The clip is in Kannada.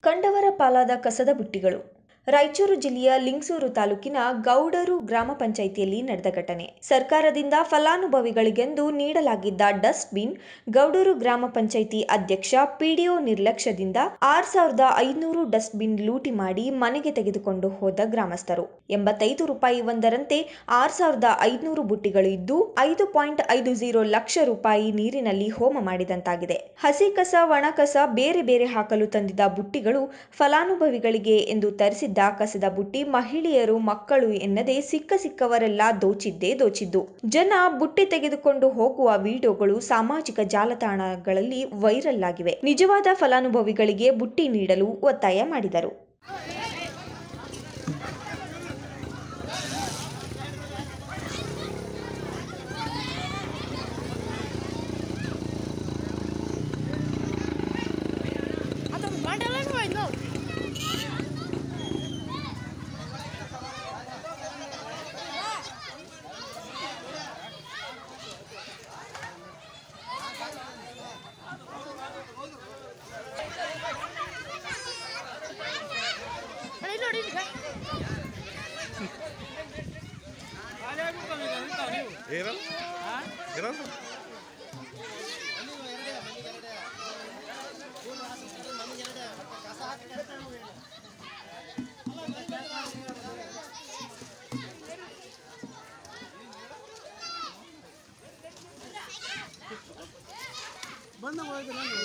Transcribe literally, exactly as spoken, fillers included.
ಕಂಡವರ ಪಾಲಾದ ಕಸದ ಬುಟ್ಟಿಗಳು. ರಾಯಚೂರು ಜಿಲ್ಲೆಯ ಲಿಂಗಸೂರು ತಾಲೂಕಿನ ಗೌಡರು ಗ್ರಾಮ ಪಂಚಾಯಿತಿಯಲ್ಲಿ ನಡೆದ ಘಟನೆ. ಸರ್ಕಾರದಿಂದ ಫಲಾನುಭವಿಗಳಿಗೆಂದು ನೀಡಲಾಗಿದ್ದ ಡಸ್ಟ್ ಬಿನ್ ಗೌಡರು ಗ್ರಾಮ ಪಂಚಾಯಿತಿ ಅಧ್ಯಕ್ಷ ಪಿಡಿಒ ನಿರ್ಲಕ್ಷ್ಯದಿಂದ ಆರ್ ಸಾವಿರದ ಐನೂರು ಡಸ್ಟ್ ಬಿನ್ ಲೂಟಿ ಮಾಡಿ ಮನೆಗೆ ತೆಗೆದುಕೊಂಡು ಹೋದ ಗ್ರಾಮಸ್ಥರು. ಎಂಬತ್ತೈದು ರೂಪಾಯಿ ಒಂದರಂತೆ ಆರ್ ಸಾವಿರದ ಐನೂರು ಬುಟ್ಟಿಗಳು ಇದ್ದು ಐದು ಪಾಯಿಂಟ್ ಐದು ಜೀರೋ ಲಕ್ಷ ರೂಪಾಯಿ ನೀರಿನಲ್ಲಿ ಹೋಮ ಮಾಡಿದಂತಾಗಿದೆ. ಹಸಿ ಕಸ, ಒಣ ಕಸ ಬೇರೆ ಬೇರೆ ಹಾಕಲು ತಂದಿದ್ದ ಬುಟ್ಟಿಗಳು ಫಲಾನುಭವಿಗಳಿಗೆ ಎಂದು ತರಿಸಿದ್ದ ಕಸದ ಬುಟ್ಟಿ ಮಹಿಳೆಯರು, ಮಕ್ಕಳು ಎನ್ನದೇ ಸಿಕ್ಕ ಸಿಕ್ಕವರೆಲ್ಲ ದೋಚಿದ್ದೇ ದೋಚಿದ್ದು. ಜನ ಬುಟ್ಟಿ ತೆಗೆದುಕೊಂಡು ಹೋಗುವ ವಿಡಿಯೋಗಳು ಸಾಮಾಜಿಕ ಜಾಲತಾಣಗಳಲ್ಲಿ ವೈರಲ್ ಆಗಿವೆ. ನಿಜವಾದ ಫಲಾನುಭವಿಗಳಿಗೆ ಬುಟ್ಟಿ ನೀಡಲು ಒತ್ತಾಯ ಮಾಡಿದರು. Era? Era? Banda